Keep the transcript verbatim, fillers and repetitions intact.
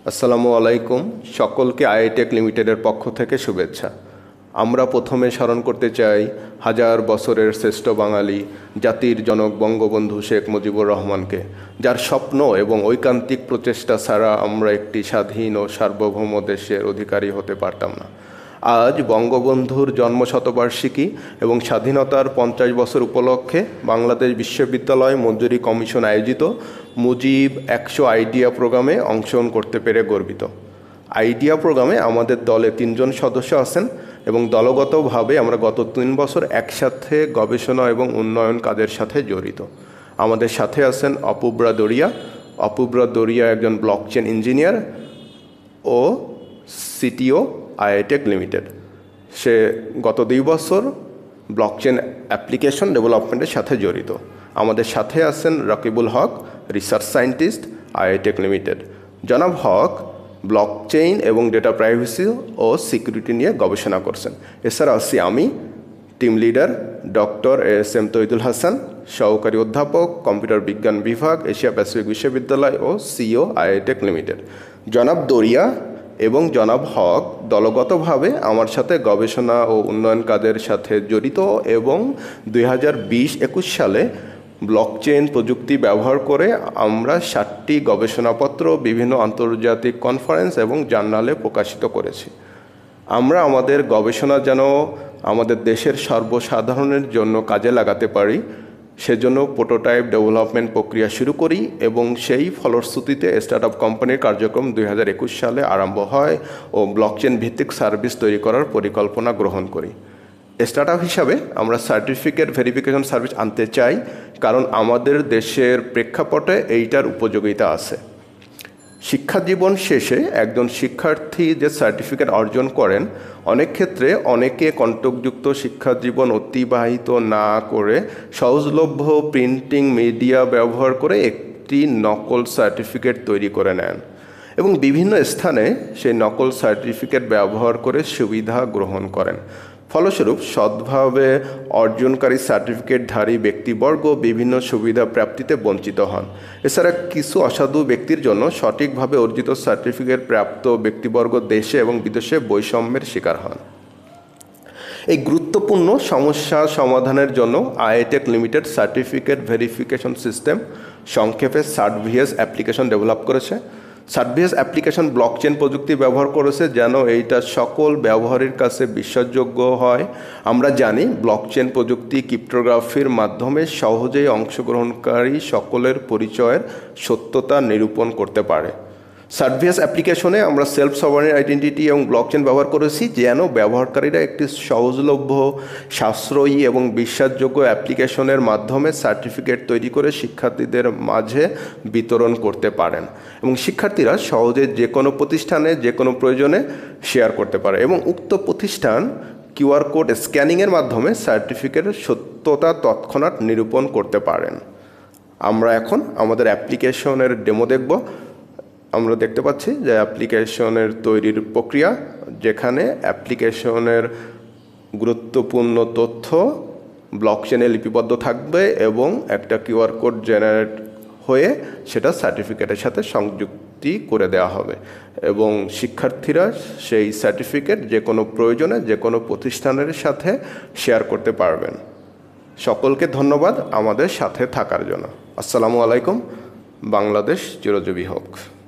আসসালামু আলাইকুম। সকলকে আইটেক লিমিটেডের পক্ষ থেকে শুভেচ্ছা। আমরা প্রথমে স্মরণ করতে চাই হাজার বছরের শ্রেষ্ঠ বাঙালি জাতির জনক বঙ্গবন্ধু শেখ মুজিবুর রহমানকে, যার স্বপ্ন এবং ঐকান্তিক প্রচেষ্টা ছাড়া আমরা একটি স্বাধীন ও সার্বভৌম দেশের অধিকারী হতে পারতাম না। আজ বঙ্গবন্ধুর জন্মশতবার্ষিকী এবং স্বাধীনতার পঞ্চাশ বছর উপলক্ষে বাংলাদেশ বিশ্ববিদ্যালয় মঞ্জুরি কমিশন আয়োজিত মুজিব একশো আইডিয়া প্রোগ্রামে অংশগ্রহণ করতে পেরে গর্বিত। আইডিয়া প্রোগ্রামে আমাদের দলে তিনজন সদস্য আছেন এবং দলগতভাবে আমরা গত তিন বছর একসাথে গবেষণা এবং উন্নয়ন কাজের সাথে জড়িত। আমাদের সাথে আছেন অপুব্রা দরিয়া। অপুব্রা দরিয়া একজন ব্লকচেন ইঞ্জিনিয়ার ও সিটিও আইটেক লিমিটেড। সে গত দুই বছর ব্লকচেন অ্যাপ্লিকেশন ডেভেলপমেন্টের সাথে জড়িত। আমাদের সাথে আছেন Rakibul Haque, research scientist, iTech limited. জনাব হক ব্লকচেইন এবং ডেটা প্রাইভেসি ও সিকিউরিটি নিয়ে গবেষণা করছেন। এছাড়া আছি আমি, team leader doctor S M Toidul Hasan, সহকারী অধ্যাপক, কম্পিউটার বিজ্ঞান বিভাগ, এশিয়া প্যাসিফিক বিশ্ববিদ্যালয় ও সিইও আইটেক লিমিটেড। জনাব দরিয়া এবং জনাব হক দলগতভাবে আমার সাথে গবেষণা ও উন্নয়ন কাজের সাথে জড়িত এবং দুই হাজার বিশ একুশ সালে ব্লকচেন প্রযুক্তি ব্যবহার করে আমরা ষাটটি গবেষণাপত্র বিভিন্ন আন্তর্জাতিক কনফারেন্স এবং জার্নালে প্রকাশিত করেছি। আমরা আমাদের গবেষণা যেন আমাদের দেশের সর্বসাধারণের জন্য কাজে লাগাতে পারি, সেজন্য প্রোটোটাইপ ডেভেলপমেন্ট প্রক্রিয়া শুরু করি এবং সেই ফলশ্রুতিতে স্টার্টআপ কোম্পানির কার্যক্রম দুই হাজার একুশ সালে আরম্ভ হয় ও ব্লকচেন ভিত্তিক সার্ভিস তৈরি করার পরিকল্পনা গ্রহণ করি। স্টার্টআপ হিসাবে আমরা সার্টিফিকেট ভেরিফিকেশন সার্ভিস আনতে চাই, কারণ আমাদের দেশের প্রেক্ষাপটে এইটার উপযোগিতা আছে। শিক্ষা জীবন শেষে একজন শিক্ষার্থী যে সার্টিফিকেট অর্জন করেন, অনেক ক্ষেত্রে অনেকে কন্টকযুক্ত শিক্ষা জীবন অতিবাহিত না করে সহজলভ্য প্রিন্টিং মিডিয়া ব্যবহার করে একটি নকল সার্টিফিকেট তৈরি করে নেন এবং বিভিন্ন স্থানে সেই নকল সার্টিফিকেট ব্যবহার করে সুবিধা গ্রহণ করেন। ফলস্বরূপ সৎভাবে অর্জনকারী সার্টিফিকেটধারী ব্যক্তিবর্গ বিভিন্ন সুবিধা প্রাপ্তিতে বঞ্চিত হন। এছাড়া কিছু অসাধু ব্যক্তির জন্য সঠিকভাবে অর্জিত সার্টিফিকেট প্রাপ্ত ব্যক্তিবর্গ দেশে এবং বিদেশে বৈষম্যের শিকার হন। এই গুরুত্বপূর্ণ সমস্যা সমাধানের জন্য iTech limited certificate verification system, সংক্ষেপে সার্টভিএস অ্যাপ্লিকেশন ডেভেলপ করেছে। সার্টভিএস অ্যাপ্লিকেশন ব্লকচেন প্রযুক্তি ব্যবহার করেছে যেন এইটা সকল ব্যবহারের কাছে বিশ্বাসযোগ্য হয়। আমরা জানি ব্লকচেন প্রযুক্তি ক্রিপ্টোগ্রাফির মাধ্যমে সহজেই অংশগ্রহণকারী সকলের পরিচয়ের সত্যতা নিরূপণ করতে পারে। সার্টভিএস অ্যাপ্লিকেশনে আমরা সেলফ সভারেন আইডেন্টিটি এবং ব্লকচেন ব্যবহার করেছি যেন ব্যবহারকারীরা একটি সহজলভ্য, সাশ্রয়ী এবং বিশ্বাসযোগ্য অ্যাপ্লিকেশনের মাধ্যমে সার্টিফিকেট তৈরি করে শিক্ষার্থীদের মাঝে বিতরণ করতে পারেন এবং শিক্ষার্থীরা সহজে যে কোনো প্রতিষ্ঠানে যে কোনো প্রয়োজনে শেয়ার করতে পারে এবং উক্ত প্রতিষ্ঠান কিউআর কোড স্ক্যানিংয়ের মাধ্যমে সার্টিফিকেটের সত্যতা তৎক্ষণাৎ নিরূপণ করতে পারেন। আমরা এখন আমাদের অ্যাপ্লিকেশনের ডেমো দেখব। আমরা দেখতে পাচ্ছি যে অ্যাপ্লিকেশনের তৈরির প্রক্রিয়া, যেখানে অ্যাপ্লিকেশনের গুরুত্বপূর্ণ তথ্য ব্লকচেনে লিপিবদ্ধ থাকবে এবং একটা কিউআর কোড জেনারেট হয়ে সেটা সার্টিফিকেটের সাথে সংযুক্তি করে দেওয়া হবে এবং শিক্ষার্থীরা সেই সার্টিফিকেট যে কোনো প্রয়োজনে যে কোনো প্রতিষ্ঠানের সাথে শেয়ার করতে পারবেন। সকলকে ধন্যবাদ আমাদের সাথে থাকার জন্য। আসসালামু আলাইকুম। বাংলাদেশ চিরজীবী হোক।